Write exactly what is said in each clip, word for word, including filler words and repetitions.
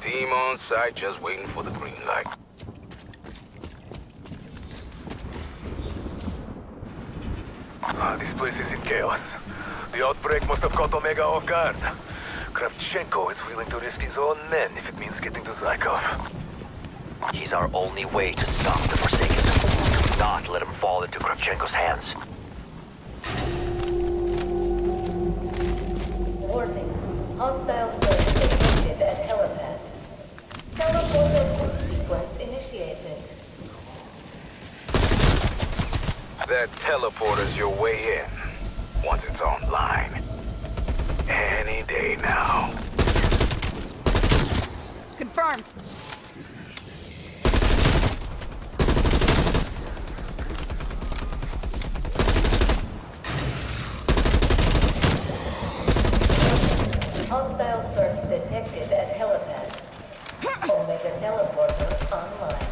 Team on site, just waiting for the green light. Ah, this place is in chaos. The outbreak must have caught Omega off guard. Kravchenko is willing to risk his own men if it means getting to Zykov. He's our only way to stop the Forsaken. Do not let him fall into Kravchenko's hands. Warning. Hostile search detected at helipad. Teleporter sequence initiated. That teleporter's your way in, once it's online. Any day now. Confirmed. Hostile search detected at helipad. Omega teleporter online.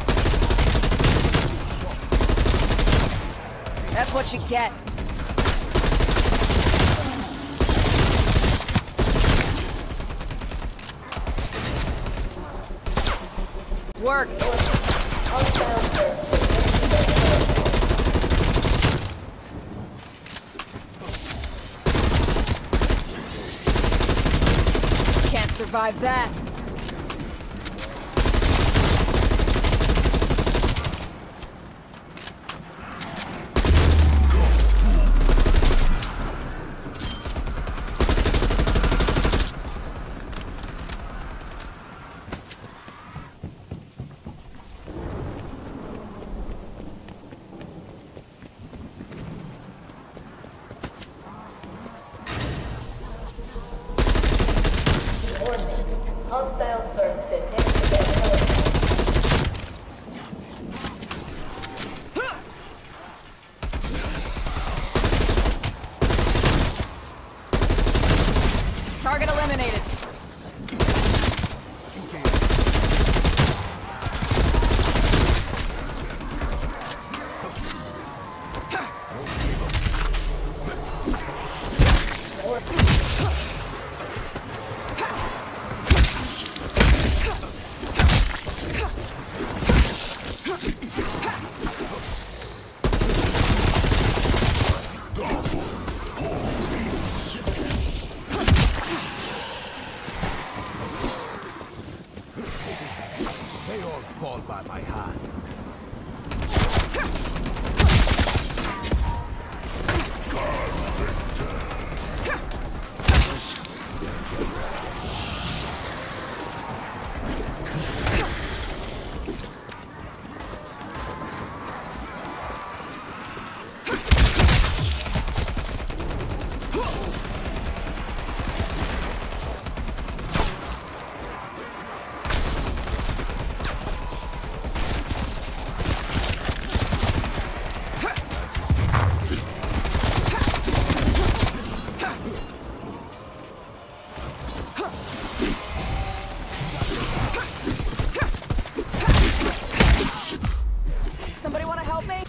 That's what you get. It's work. Hostile search detected at helipad. Can't survive that. Hostile search detected at helipad. Target eliminated. They all fall by my hand. Somebody want to help me?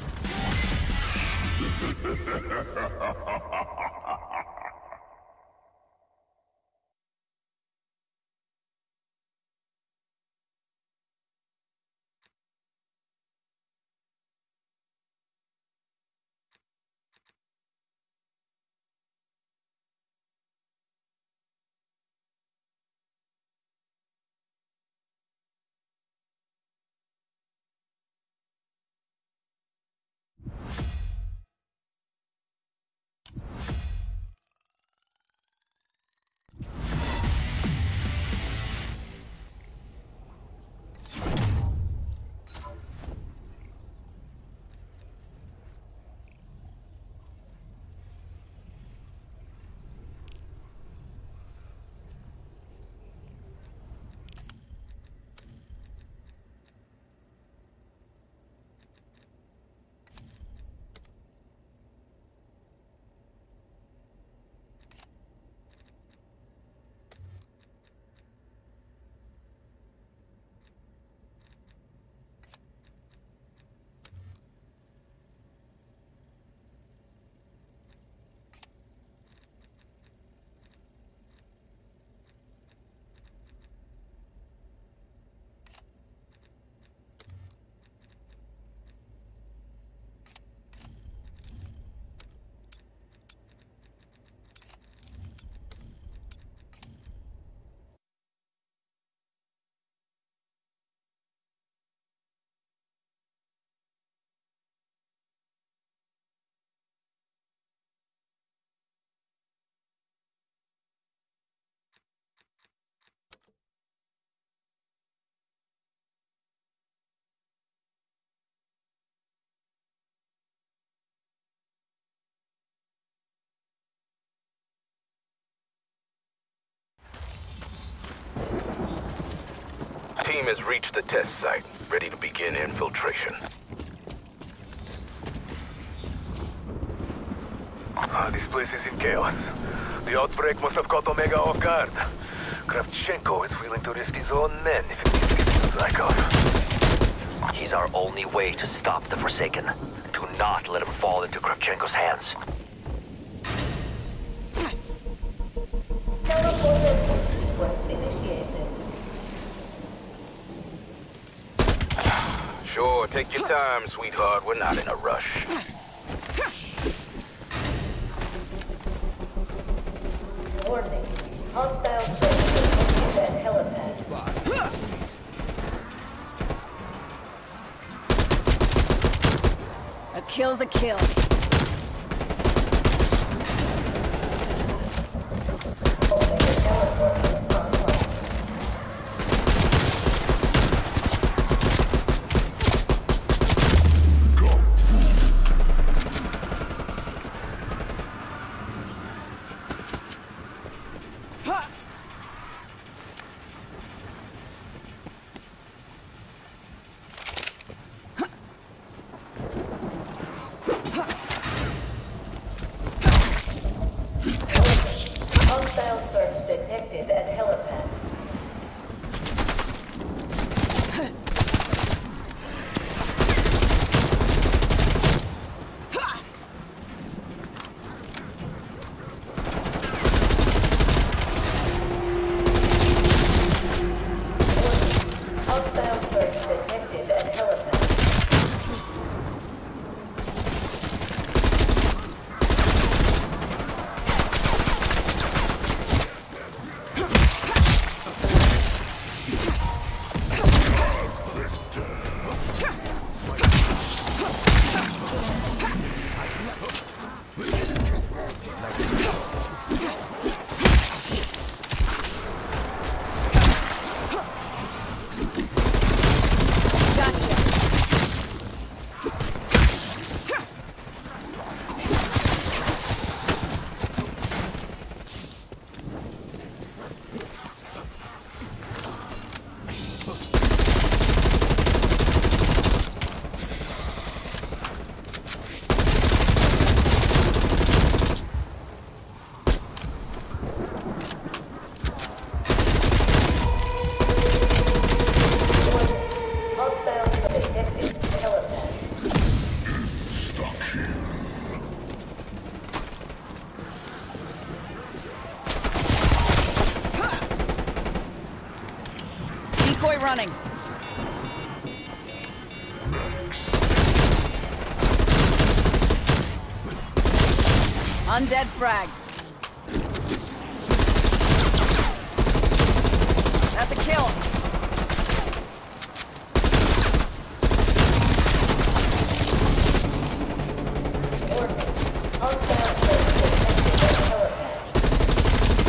team has reached the test site, ready to begin infiltration. Ah, this place is in chaos. The outbreak must have caught Omega off guard. Kravchenko is willing to risk his own men if it means getting to Zykov. He's our only way to stop the Forsaken. Do not let him fall into Kravchenko's hands. Teleporter sequence initiated. Sure, take your time, sweetheart. We're not in a rush. Warning. Hostile threat at helipad. A kill's a kill. Omega teleporter online. Hostile search detected at helipad. Hostile search detected at helipad. Gotcha. Hostile detected helipad. Decoy running. Undead fragged. That's a kill. Warning. Hostile search detected at helipad.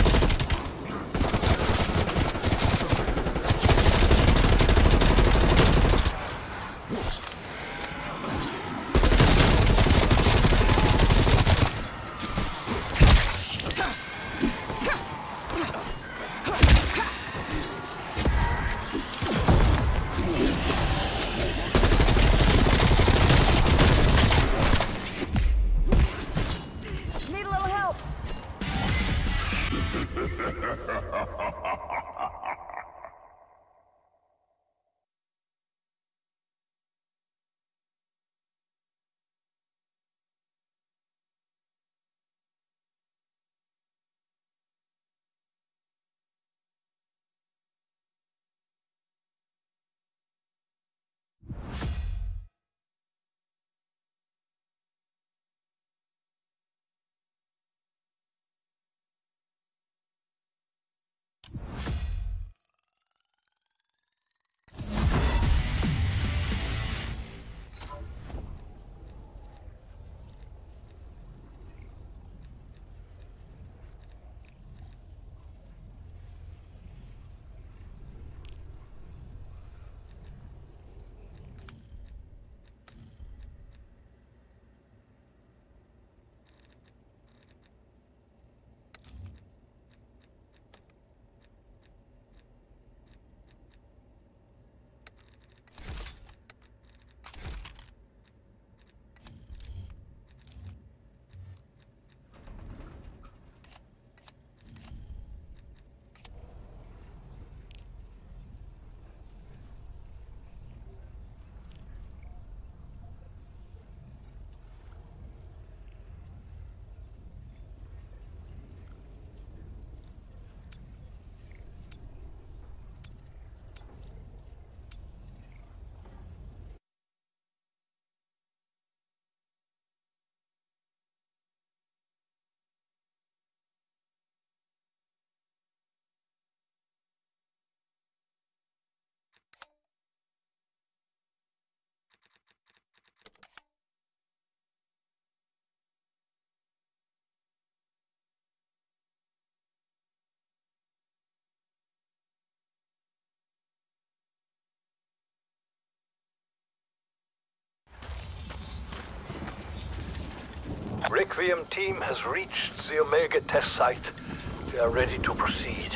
V M team has reached the Omega test site. They are ready to proceed.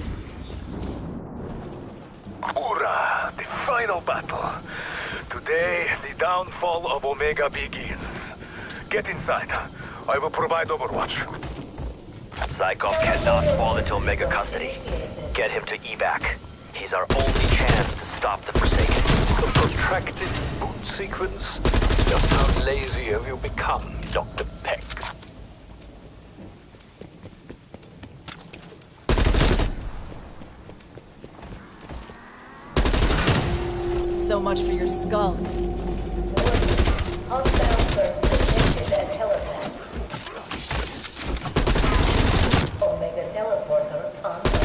Hoorah! The final battle. Today, the downfall of Omega begins. Get inside. I will provide overwatch. Zykov cannot fall into Omega custody. Get him to evac. He's our only chance to stop the Forsaken. The protracted boot sequence? Just how lazy have you become, Doctor Peck? So much for your skull. Hostile threat detected at helipad. Omega teleporter online.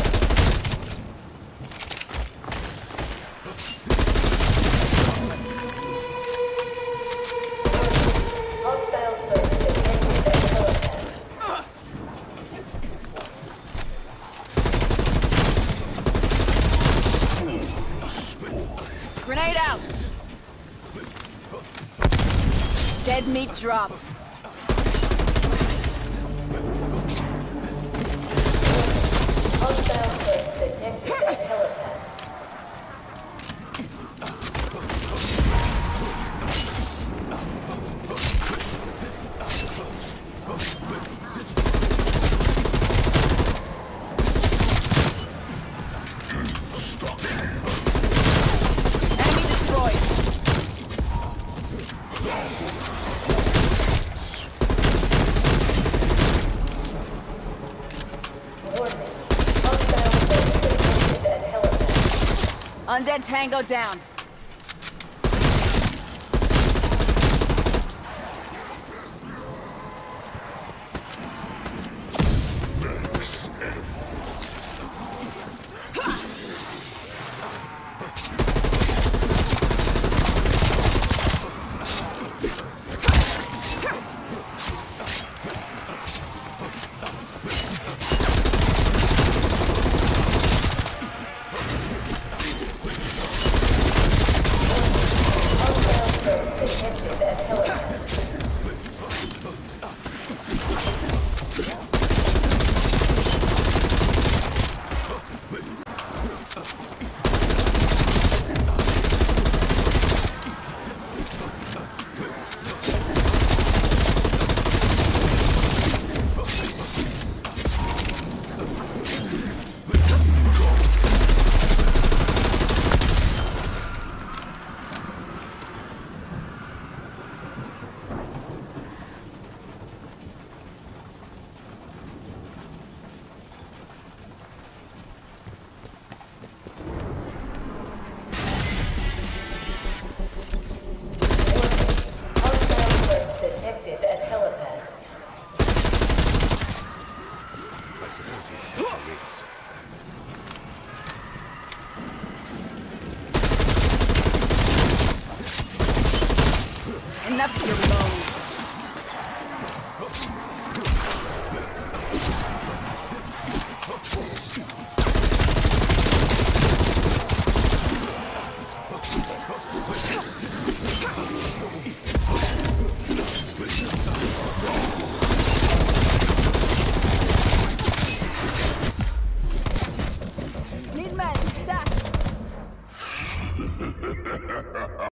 Hostile threat detected at helipad. Grenade out! Dead meat dropped. Hostile threat detected at helipad. Enemy destroyed. Warning. Hostile threat detected at helipad. Undead Tango down.